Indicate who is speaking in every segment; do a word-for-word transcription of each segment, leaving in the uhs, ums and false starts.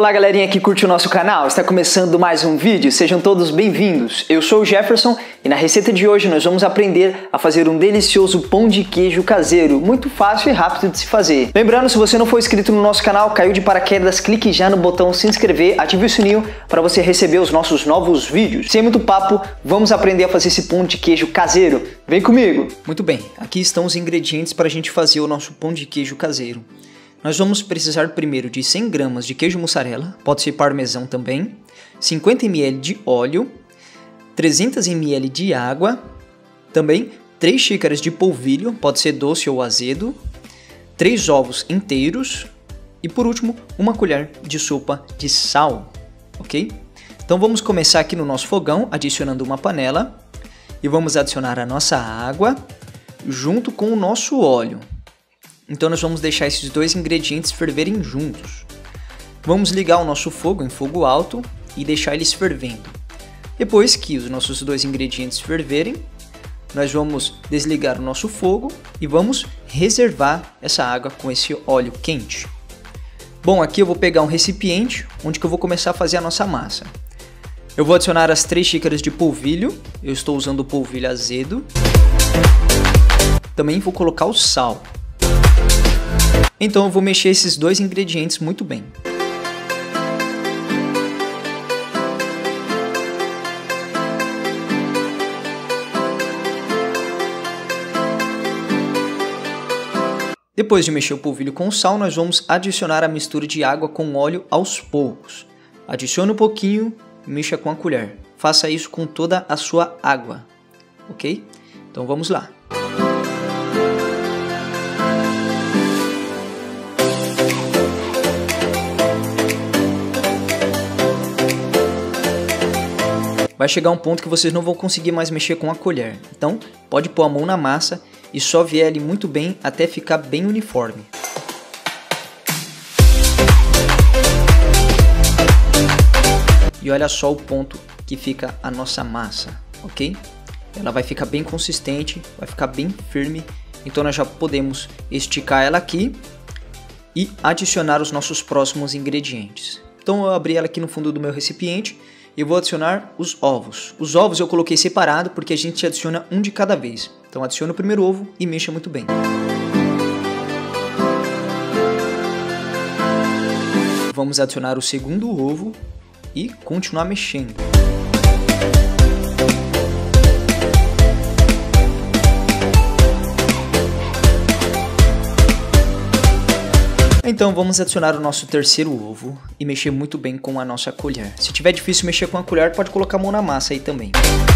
Speaker 1: Olá galerinha que curte o nosso canal, está começando mais um vídeo, sejam todos bem-vindos. Eu sou o Jefferson e na receita de hoje nós vamos aprender a fazer um delicioso pão de queijo caseiro, muito fácil e rápido de se fazer. Lembrando, se você não for inscrito no nosso canal, caiu de paraquedas, clique já no botão se inscrever, ative o sininho para você receber os nossos novos vídeos. Sem muito papo, vamos aprender a fazer esse pão de queijo caseiro. Vem comigo! Muito bem, aqui estão os ingredientes para a gente fazer o nosso pão de queijo caseiro. Nós vamos precisar primeiro de cem gramas de queijo mussarela, pode ser parmesão também, cinquenta mililitros de óleo, trezentos mililitros de água, também três xícaras de polvilho, pode ser doce ou azedo, três ovos inteiros e por último uma colher de sopa de sal, ok? Então vamos começar aqui no nosso fogão adicionando uma panela e vamos adicionar a nossa água junto com o nosso óleo. Então nós vamos deixar esses dois ingredientes ferverem juntos. Vamos ligar o nosso fogo em fogo alto e deixar eles fervendo. Depois que os nossos dois ingredientes ferverem, nós vamos desligar o nosso fogo e vamos reservar essa água com esse óleo quente. Bom, aqui eu vou pegar um recipiente onde que eu vou começar a fazer a nossa massa. Eu vou adicionar as três xícaras de polvilho, eu estou usando o polvilho azedo. Também vou colocar o sal. Então eu vou mexer esses dois ingredientes muito bem. Depois de mexer o polvilho com o sal, nós vamos adicionar a mistura de água com óleo aos poucos. Adicione um pouquinho e mexa com a colher. Faça isso com toda a sua água, ok? Então vamos lá. Vai chegar um ponto que vocês não vão conseguir mais mexer com a colher. Então, pode pôr a mão na massa e só vier ele muito bem até ficar bem uniforme. E olha só o ponto que fica a nossa massa, ok? Ela vai ficar bem consistente, vai ficar bem firme. Então nós já podemos esticar ela aqui e adicionar os nossos próximos ingredientes. Então eu abri ela aqui no fundo do meu recipiente. E vou adicionar os ovos. Os ovos eu coloquei separado porque a gente adiciona um de cada vez. Então adicione o primeiro ovo e mexa muito bem. Vamos adicionar o segundo ovo e continuar mexendo. Então vamos adicionar o nosso terceiro ovo e mexer muito bem com a nossa colher. Se tiver difícil mexer com a colher, pode colocar a mão na massa aí também.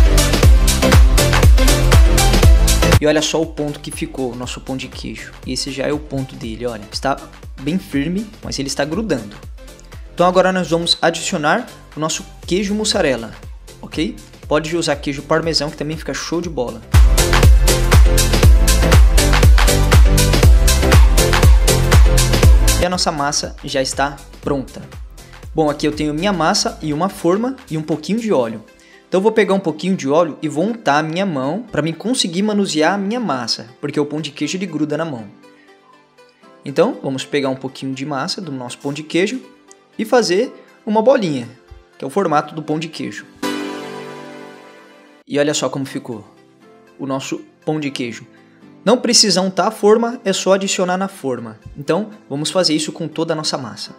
Speaker 1: E olha só o ponto que ficou o nosso pão de queijo. Esse já é o ponto dele, olha. Está bem firme, mas ele está grudando. Então agora nós vamos adicionar o nosso queijo mussarela, ok? Pode usar queijo parmesão que também fica show de bola. E a nossa massa já está pronta. Bom, aqui eu tenho minha massa e uma forma e um pouquinho de óleo. Então eu vou pegar um pouquinho de óleo e vou untar a minha mão para mim conseguir manusear a minha massa, porque o pão de queijo ele gruda na mão. Então vamos pegar um pouquinho de massa do nosso pão de queijo e fazer uma bolinha, que é o formato do pão de queijo. E olha só como ficou o nosso pão de queijo. Não precisa untar a forma, é só adicionar na forma. Então, vamos fazer isso com toda a nossa massa.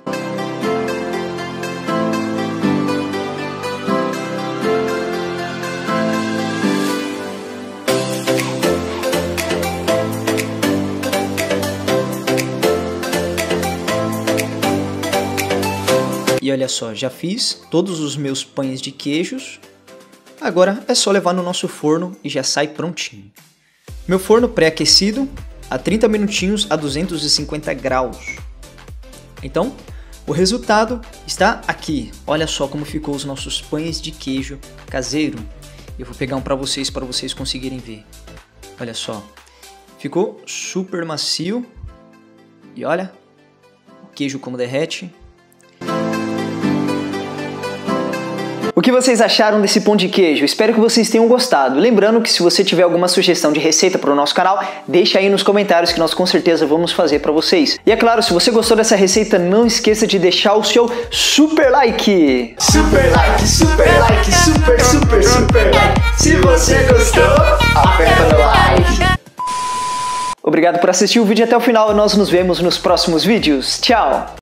Speaker 1: E olha só, já fiz todos os meus pães de queijos. Agora é só levar no nosso forno e já sai prontinho. Meu forno pré-aquecido a trinta minutinhos a duzentos e cinquenta graus. Então, o resultado está aqui. Olha só como ficou os nossos pães de queijo caseiro. Eu vou pegar um para vocês, para vocês conseguirem ver. Olha só, ficou super macio. E olha, o queijo como derrete. O que vocês acharam desse pão de queijo? Espero que vocês tenham gostado. Lembrando que se você tiver alguma sugestão de receita para o nosso canal, deixa aí nos comentários que nós com certeza vamos fazer para vocês. E é claro, se você gostou dessa receita, não esqueça de deixar o seu super like!
Speaker 2: Super like, super like, super, super, super like. Se você gostou, aperta no like.
Speaker 1: Obrigado por assistir o vídeo até o final e nós nos vemos nos próximos vídeos. Tchau!